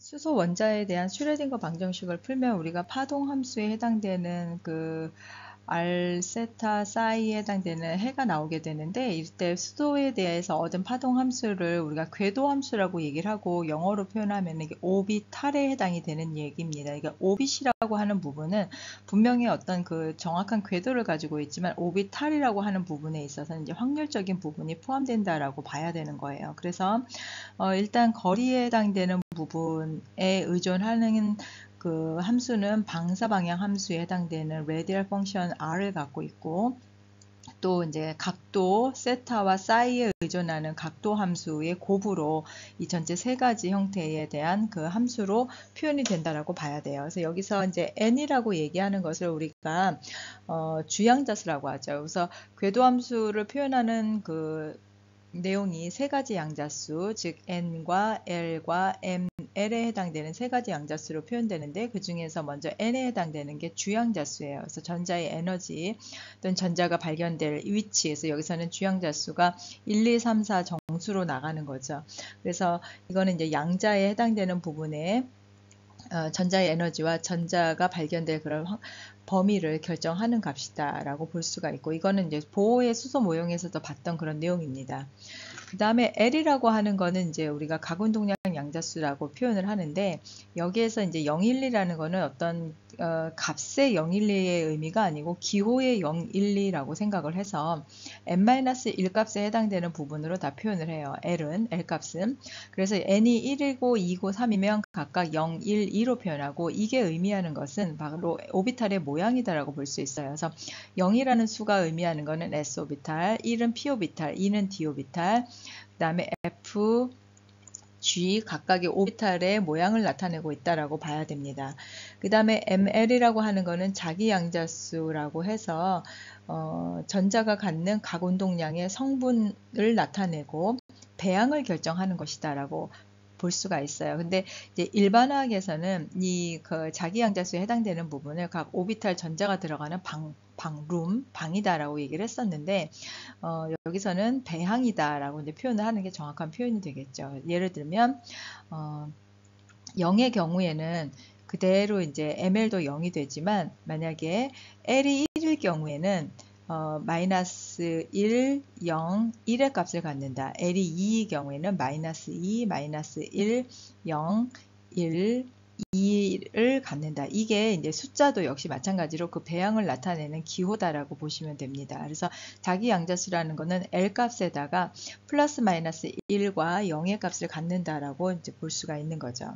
수소 원자에 대한 슈레딩거 방정식을 풀면 우리가 파동 함수에 해당되는 그 알세타 사이에 해당되는 해가 나오게 되는데, 이때 수소에 대해서 얻은 파동 함수를 우리가 궤도 함수라고 얘기를 하고 영어로 표현하면 이게 오비탈에 해당이 되는 얘기입니다. 이게 오빗이라고 하는 부분은 분명히 어떤 그 정확한 궤도를 가지고 있지만 오비탈이라고 하는 부분에 있어서 이제 확률적인 부분이 포함된다라고 봐야 되는 거예요. 그래서 일단 거리에 해당되는 부분에 의존하는 그 함수는 방사 방향 함수에 해당되는 radial function r을 갖고 있고, 또 이제 각도 세타와 사이에 의존하는 각도 함수의 곱으로 이 전체 세 가지 형태에 대한 그 함수로 표현이 된다라고 봐야 돼요. 그래서 여기서 이제 n이라고 얘기하는 것을 우리가 주양자수라고 하죠. 그래서 궤도 함수를 표현하는 그 내용이 세 가지 양자수, 즉 n과 l과 ml에 해당되는 세 가지 양자수로 표현되는데, 그 중에서 먼저 n에 해당되는 게 주양자수예요. 그래서 전자의 에너지 또는 전자가 발견될 위치에서 여기서는 주양자수가 1, 2, 3, 4 정수로 나가는 거죠. 그래서 이거는 이제 양자에 해당되는 부분에 전자의 에너지와 전자가 발견될 그런 범위를 결정하는 값이다라고 볼 수가 있고, 이거는 이제 보호의 수소 모형에서도 봤던 그런 내용입니다. 그 다음에 L이라고 하는 거는 이제 우리가 가군동량 양자수라고 표현을 하는데, 여기에서 이제 012라는 거는 어떤 값의 012의 의미가 아니고 기호의 012라고 생각을 해서 n-1 값에 해당되는 부분으로 다 표현을 해요. L은, L 값은. 그래서 n이 1이고 2고 3이면 각각 0, 1, 2로 표현하고, 이게 의미하는 것은 바로 오비탈의 모양이다라고 볼 수 있어요. 그래서 0이라는 수가 의미하는 거는 s-오비탈, 1은 p-오비탈, 2는 d-오비탈, 그 다음에 f, G 각각의 오비탈의 모양을 나타내고 있다라고 봐야 됩니다. 그 다음에 ml이라고 하는 거는 자기 양자수라고 해서 전자가 갖는 각운동량의 성분을 나타내고 배양을 결정하는 것이다라고 볼 수가 있어요. 근데 이제 일반화학에서는 이 그 자기 양자수에 해당되는 부분을 각 오비탈 전자가 들어가는 방이다라고 얘기를 했었는데, 여기서는 배항이다라고 이제 표현을 하는 게 정확한 표현이 되겠죠. 예를 들면 0의 경우에는 그대로 이제 ml도 0이 되지만, 만약에 l이 1일 경우에는 마이너스 1, 0, 1의 값을 갖는다. L이 2의 경우에는 마이너스 2, 마이너스 1, 0, 1, 2를 갖는다. 이게 이제 숫자도 역시 마찬가지로 그 배양을 나타내는 기호다라고 보시면 됩니다. 그래서 자기 양자수라는 거는 L 값에다가 플러스 마이너스 1과 0의 값을 갖는다라고 이제 볼 수가 있는 거죠.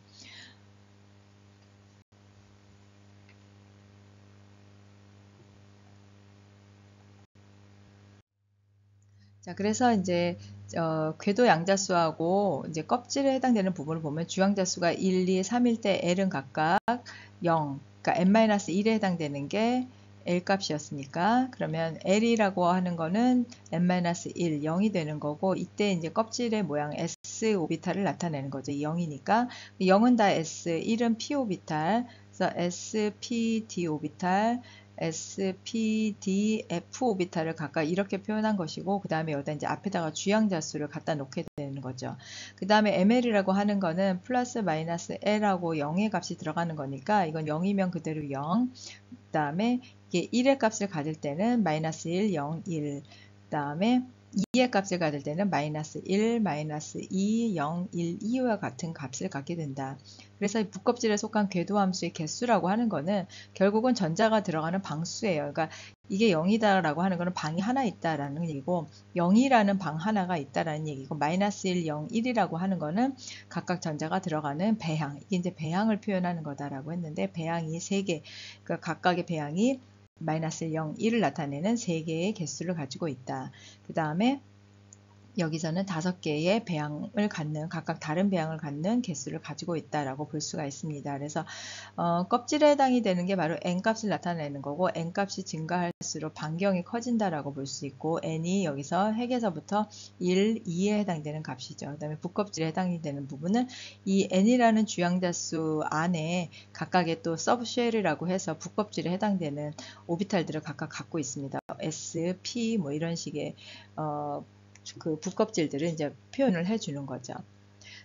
자, 그래서 이제 궤도 양자수하고 이제 껍질에 해당되는 부분을 보면 주양자수가 1, 2, 3일 때 L은 각각 0, 그러니까 n-1에 해당되는 게 L 값이었으니까, 그러면 L이라고 하는 거는 n-1, 0이 되는 거고, 이때 이제 껍질의 모양 S 오비탈을 나타내는 거죠. 0이니까. 0은 다 S, 1은 P 오비탈, 그래서 S, P, D 오비탈, S, P, D, F 오비탈을 각각 이렇게 표현한 것이고, 그 다음에 여기다 이제 앞에다가 주양자수를 갖다 놓게 되는 거죠. 그 다음에 ML이라고 하는 거는 플러스 마이너스 L하고 0의 값이 들어가는 거니까, 이건 0이면 그대로 0. 그 다음에 이게 1의 값을 가질 때는 마이너스 1, 0, 1. 그 다음에 2의 값을 가질 때는 마이너스 1, 마이너스 2, 0, 1, 2와 같은 값을 갖게 된다. 그래서 이 부껍질에 속한 궤도함수의 개수라고 하는 거는 결국은 전자가 들어가는 방수예요. 그러니까 이게 0이다라고 하는 거는 방이 하나 있다라는 얘기고, 0이라는 방 하나가 있다라는 얘기고, 마이너스 1, 0, 1이라고 하는 거는 각각 전자가 들어가는 배항, 이게 이제 배항을 표현하는 거다라고 했는데, 배항이 3개, 그러니까 각각의 배항이 마이너스 0, 1을 나타내는 3개의 개수를 가지고 있다. 그 다음에 여기서는 5개의 배양을 갖는, 각각 다른 배양을 갖는 개수를 가지고 있다라고 볼 수가 있습니다. 그래서 껍질에 해당이 되는 게 바로 n값을 나타내는 거고, n값이 증가할수록 반경이 커진다라고 볼 수 있고, n이 여기서 핵에서부터 1, 2에 해당되는 값이죠. 그 다음에 부껍질에 해당이 되는 부분은 이 n이라는 주양자수 안에 각각의 또 서브쉘이라고 해서 부껍질에 해당되는 오비탈들을 각각 갖고 있습니다. S, P 뭐 이런 식의 그 부껍질들을 이제 표현을 해주는 거죠.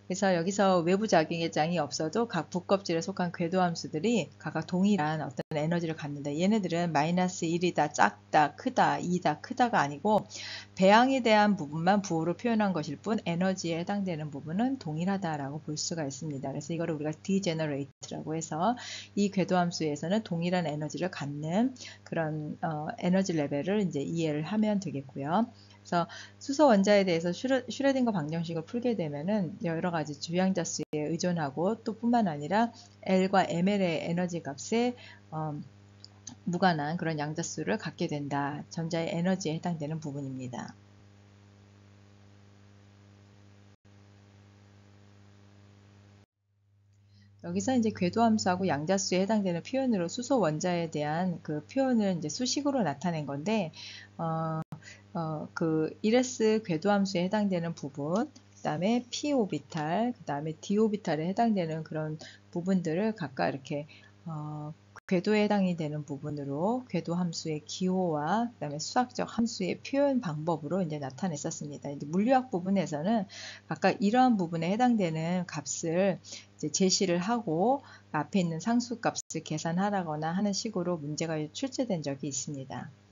그래서 여기서 외부 작용장이 없어도 각 붓껍질에 속한 궤도 함수들이 각각 동일한 어떤 에너지를 갖는다. 얘네들은 마이너스 1이다, 작다, 크다, 2다, 크다가 아니고 배양에 대한 부분만 부호로 표현한 것일 뿐 에너지에 해당되는 부분은 동일하다라고 볼 수가 있습니다. 그래서 이거를 우리가 degenerate라고 해서 이 궤도 함수에서는 동일한 에너지를 갖는 그런 에너지 레벨을 이제 이해를 하면 되겠고요. 그래서 수소 원자에 대해서 슈레딩거 방정식을 풀게 되면은 여러 가지 주양자수에 의존하고 또 뿐만 아니라 L과 ML의 에너지 값에 무관한 그런 양자수를 갖게 된다. 전자의 에너지에 해당되는 부분입니다. 여기서 이제 궤도함수하고 양자수에 해당되는 표현으로 수소 원자에 대한 그 표현을 이제 수식으로 나타낸 건데, 그 1s 궤도함수에 해당되는 부분, 그 다음에 p 오비탈, 그 다음에 d 오비탈에 해당되는 그런 부분들을 각각 이렇게 궤도에 해당이 되는 부분으로 궤도 함수의 기호와 그다음에 수학적 함수의 표현 방법으로 이제 나타냈었습니다. 이제 물리학 부분에서는 각각 이러한 부분에 해당되는 값을 이제 제시를 하고 앞에 있는 상수 값을 계산하라거나 하는 식으로 문제가 출제된 적이 있습니다.